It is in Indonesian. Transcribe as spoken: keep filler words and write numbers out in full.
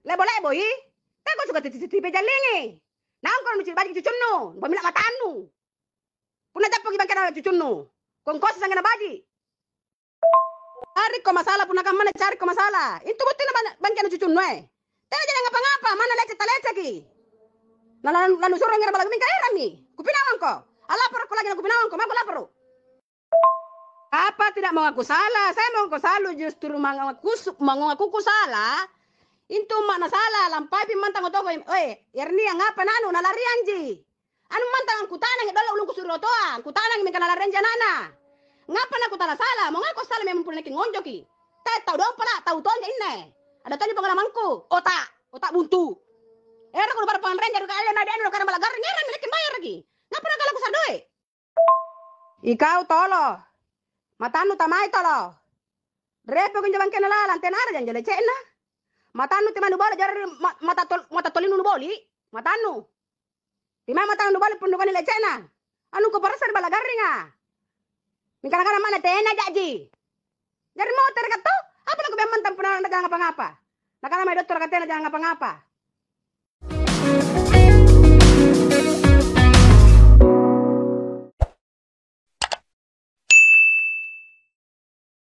Lebo-lebo i. Tako suka titi-titi jalingi. Nangkon mi bagi cucunno, pamina matanu. Puna dapat gi bangkana cucunno. Kong kosa sangana baji. Cari ko masalah puna kan mana cari ko masalah. Itu betul na bangkana cucunno eh. Tena jangan ngapa-ngapa, mana lecet-lecet ki. Lalu lalu suruh ngira balag mingka era mi. Kupinawan ko. Alapor ko lagi na kupinawan ko, mago lapor. Apa tidak mau aku salah? Saya mau aku salah justru mengaku mengaku ku salah. Itu makna salah lampai pi mantang otogo. Oi, Erni yang apa nanu nalari anji. Anu mantang aku tanang dolo ulung ku suruh toa. Ku tanang mi kana lari nana. Ngapa na ku tala salah? Mau ngaku salah memang punya ngonjoki. Tak tahu dong pala, tahu tonja inne. Ada tadi pengalamanku. Otak, otak buntu. Era ko bar pan ranger ka ala na dano kana balagar ngeran milik bayar lagi. Ngapa na kala ku sardoe? Ikau tolo. Matanu tamai tolo. Repo kun jaban kena lalan tenara jan jale cena. Matanu timanu bole jar mata tol mata tolinu nu boli. Matanu. Tima matanu nu boli pundukan le cena. Anu ko parasar balagar ringa. Mingkana kana mana tena jaji. Jar motor kato. Apa lagu be mantan pernah jangan ngapa-ngapa. Nakana mai dokter katena jangan ngapa-ngapa.